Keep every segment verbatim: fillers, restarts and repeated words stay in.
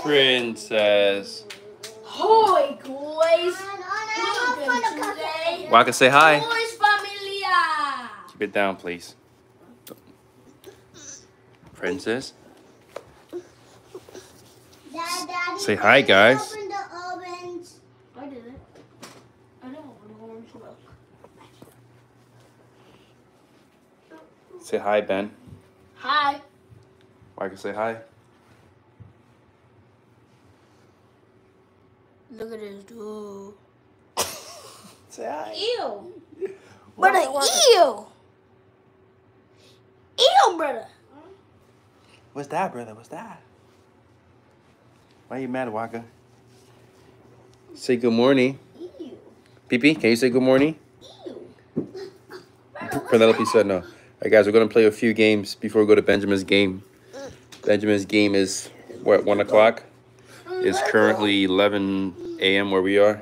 Princess. Hi, guys. Wakai, say hi. Boys, familia. Keep it down, please. Princess. Dad, Daddy, Say hi, guys. Open the orange. I did it. I don't open the orange milk. Say hi, Ben. Hi. Wakai, say hi. Look at this dude. Say hi. Ew. Brother, ew. Ew, brother. What's that, brother? What's that? Why are you mad, Wakai? Say good morning. Ew. Pee-Pee, can you say good morning? Ew. Penelope said no. All right, guys, we're going to play a few games before we go to Benjamin's game. Benjamin's game is, what, one o'clock? It's currently eleven A M where we are.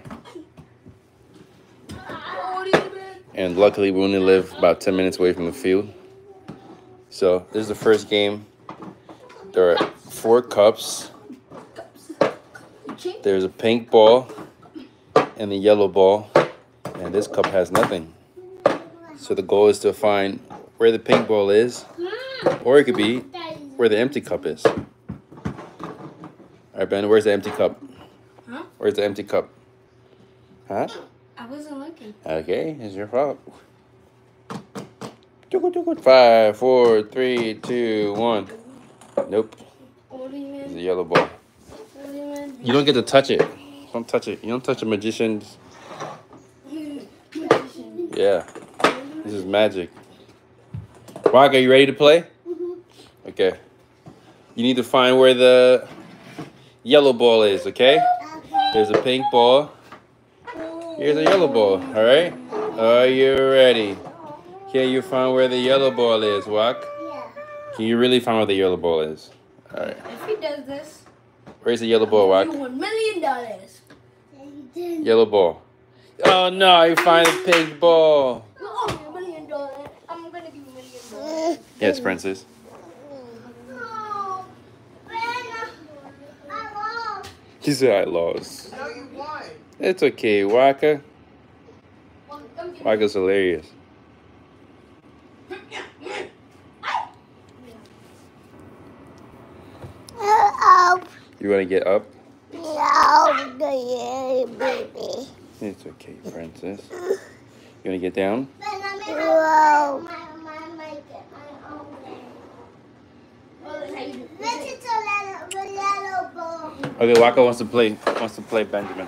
And luckily, we only live about ten minutes away from the field. So, this is the first game. There are four cups. There's a pink ball and a yellow ball. And this cup has nothing. So, the goal is to find where the pink ball is. Or it could be where the empty cup is. All right, Ben, where's the empty cup? Huh? Where's the empty cup? Huh? I wasn't looking. Okay, it's your fault. Five, four, three, two, one. Nope. What do you mean? It's a yellow ball. What do you mean? You don't get to touch it. Don't touch it. You don't touch a magician's. Yeah. This is magic. Wakai, are you ready to play? Okay. You need to find where the yellow ball is, okay? There's a pink ball. Here's a yellow ball, all right? Are you ready? Can you find where the yellow ball is, Wak? Yeah. Can you really find where the yellow ball is? All right. If he does this, Where's the yellow ball, Wak? you one million dollars. Yellow ball. Oh, no, you find the pink ball. You owe me a million dollars. I'm gonna give you a million dollars. Yes, Princess. No. Ben, I lost. She said I lost. No, you won. It's okay, Wakai. Well, come get Wakai's hilarious. Oh, You want to get up? no, baby. It's okay, Princess. You want to get down? Ben, I made my, my, my, my, my own thing. Oh, that's how you do it. Which is the little, the yellow ball. Okay, Wakai wants to play. Wants to play Benjamin.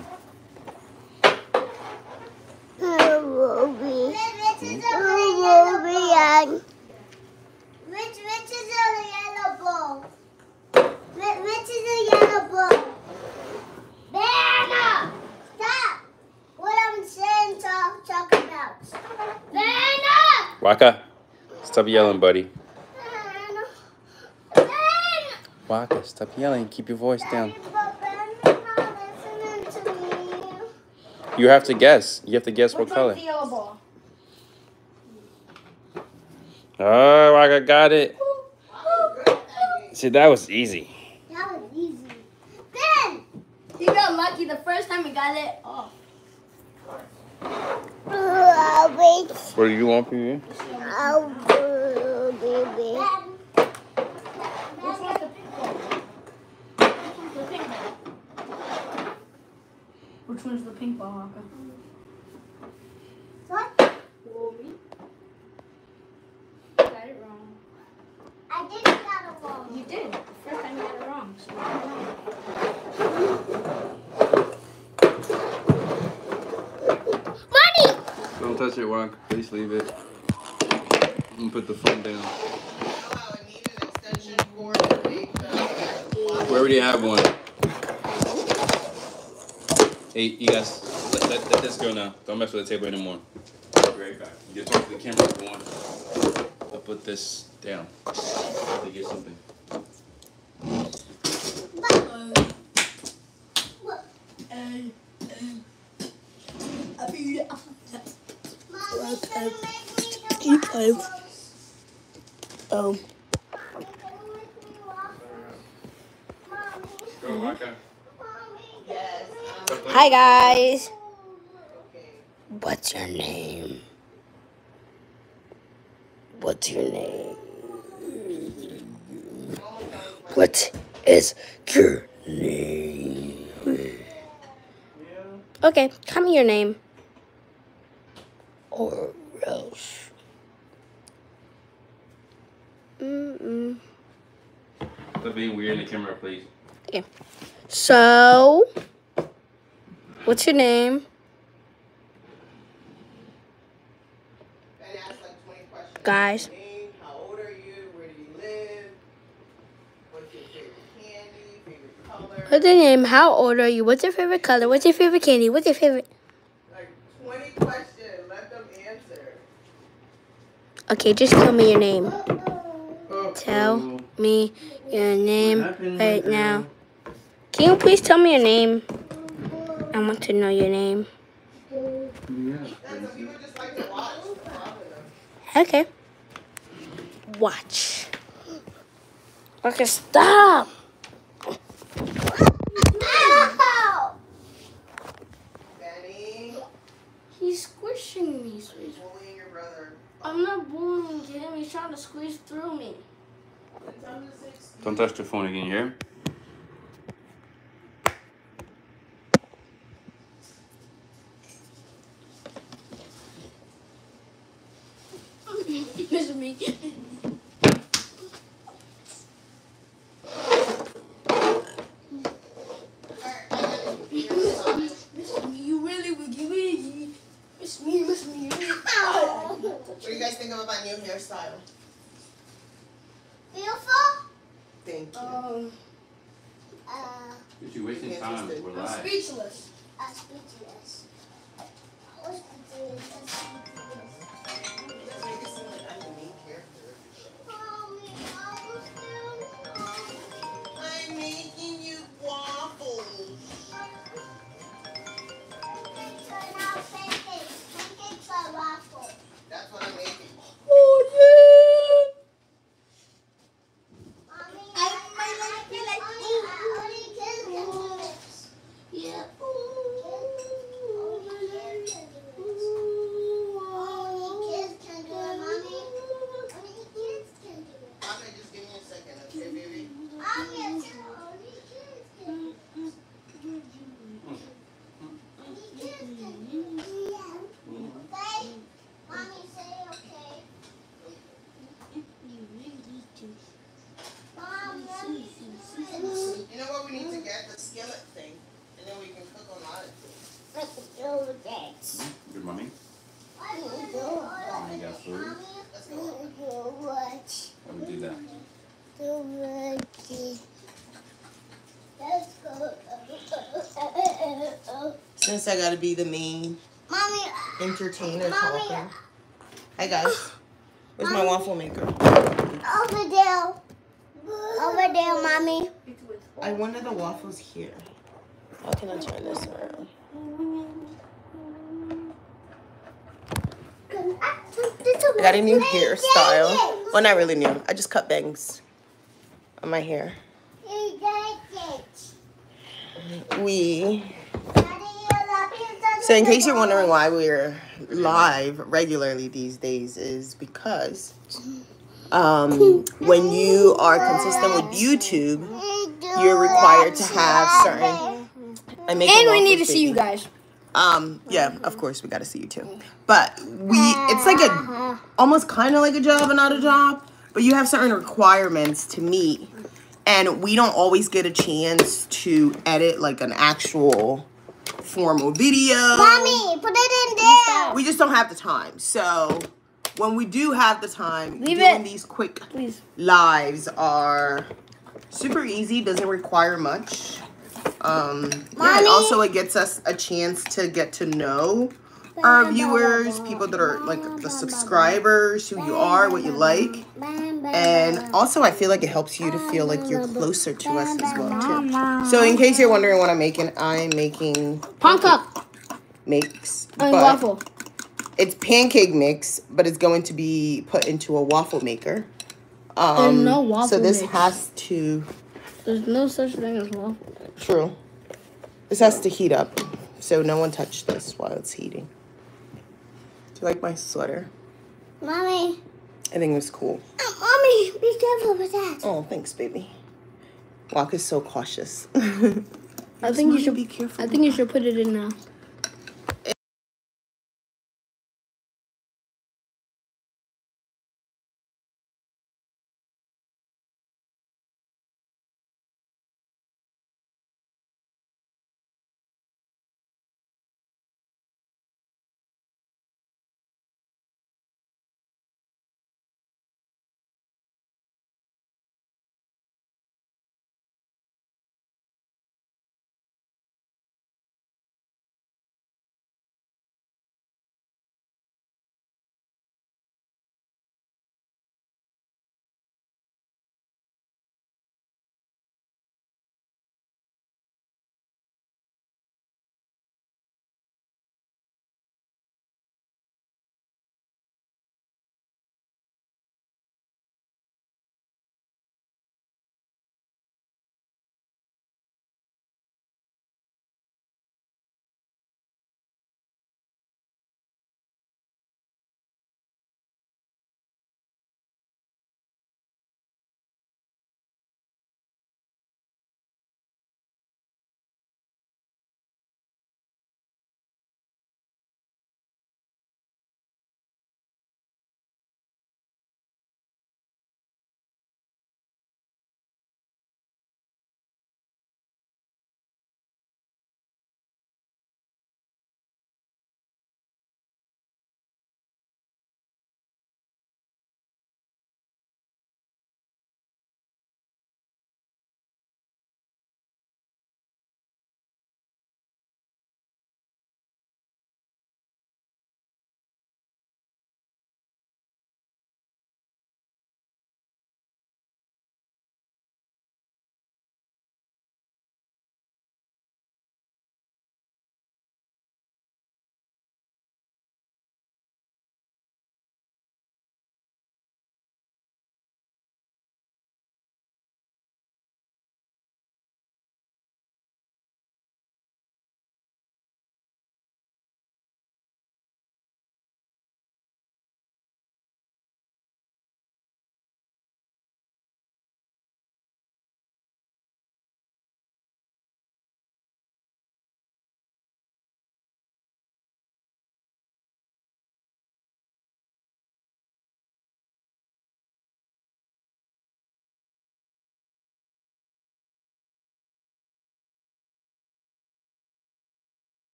Ruby. Which is the yellow ball? Which, which is the yellow ball? Which, which is the yellow ball? Banner! Stop! What I'm saying, talk, talk about. Banner! Wakai, stop yelling, buddy. Banner! Banner! Wakai, stop yelling. Keep your voice down. But Banner's not listening to me. You have to guess. You have to guess what Which color. one's the yellow ball? Oh, Wakai got it. See, that was easy. That was easy. Ben! He got lucky the first time he got it off. Oh, wait. What do you want, P V? Oh, baby. Which one's the pink ball? Which one's the pink ball? Which one's the pink ball, Wakai? What? You got it wrong. I didn't get it wrong. You did. The first time you got it wrong. So you got it wrong. Money! Don't touch it, Wakai. Please leave it. I'm gonna put the phone down. You know how I need an extension cord to make the We already have one. Hey, you guys, let, let, let this go now. Don't mess with the table anymore. I'll be right back. You can talk to the camera if you want. I'll put this down. To get something. Mommy, can you make me the waffles? Um. Can you make me waffles? Mommy. Go, Wakai. Yes. Um, Hi guys. okay. What's your name? What's your name? What is your name? Okay, tell me your name. Or else. Mm-mm. Stop being weird in the camera, please. Okay. So, what's your name? And ask like twenty questions. Guys. Name, how old are you? Where do you live? What's your favorite candy? Favorite color? What's your name? How old are you? What's your favorite color? What's your favorite candy? What's your favorite? Like twenty questions. Let them answer. Okay, just tell me your name. Oh, Tell me your name happened, right my now. girl? Can you please tell me your name? I want to know your name. Yeah. And some people just like to watch. No problem. Okay. Watch. Okay, stop. Ow! Benny, He's squishing me, you're bullying your brother. I'm not bullying him. He's trying to squeeze through me. Tell him to say excuse. Don't touch the phone again, you hear? Miss me. Miss me, you really wiggy wiggy. Miss me, miss me. Ow! What do you guys think of my new hairstyle? Beautiful? Thank you. Um, Uh, But you're wasting time. We're I'm live. speechless. I'm speechless. I was speechless. I'm speechless. Just make it seem like I'm the main character. Mommy, I was doing I'm making you waffles. pancakes are now pancakes. Pancakes are waffles. That's what I'm making. Oh, yeah. Mommy, I I, might I, like- I feel can like- only, only kids can do this. Yeah. Only kids can do this. Only kids can do it, Mommy. Only kids can do it. Okay, just give me a second, okay, baby? Mommy, it's only kids can do it. Only kids can do it. Okay? Mommy, say okay. Mom, let me do it. You know what? We need to get the skillet thing, and then we can cook a lot of things. Let's do this. Good mommy. Let's do it. You got food? Let's go. What? How do we do that? Let's go. Since I gotta be the main Mommy, entertainer Mommy. talking. Hi guys. Where's my waffle maker? over there. Over there, Mommy. I wanted the waffles here. How can I turn this around? I got a new hairstyle. Well, not really new. I just cut bangs on my hair. We. So in case you're wondering why we're live regularly these days is because um, when you are consistent with YouTube, you're required to have certain. I make And a we need to waffle see you baby. guys. Um, yeah, of course we got to see you too. But we, it's like a, almost kind of like a job and not a job, but you have certain requirements to meet. And we don't always get a chance to edit like an actual formal video. Mommy, put it in there. We just don't have the time. So when we do have the time, Leave doing it. these quick Please. lives are super easy, doesn't require much. Um, yeah, Mommy? and also it gets us a chance to get to know our viewers, people that are like the subscribers, who you are, what you like. And also I feel like it helps you to feel like you're closer to us as well too. So in case you're wondering what I'm making, I'm making Pancake mix, and but waffle. it's pancake mix, but it's going to be put into a waffle maker. Um, There's no waffle so this mix. has to There's no such thing as waffle. True. This has to heat up, so no one touch this while it's heating. Do you like my sweater? Mommy. I think it was cool. Oh, Mommy, be careful with that. Oh, thanks, baby. Walk is so cautious. I think you should be careful. I think you should put it in now.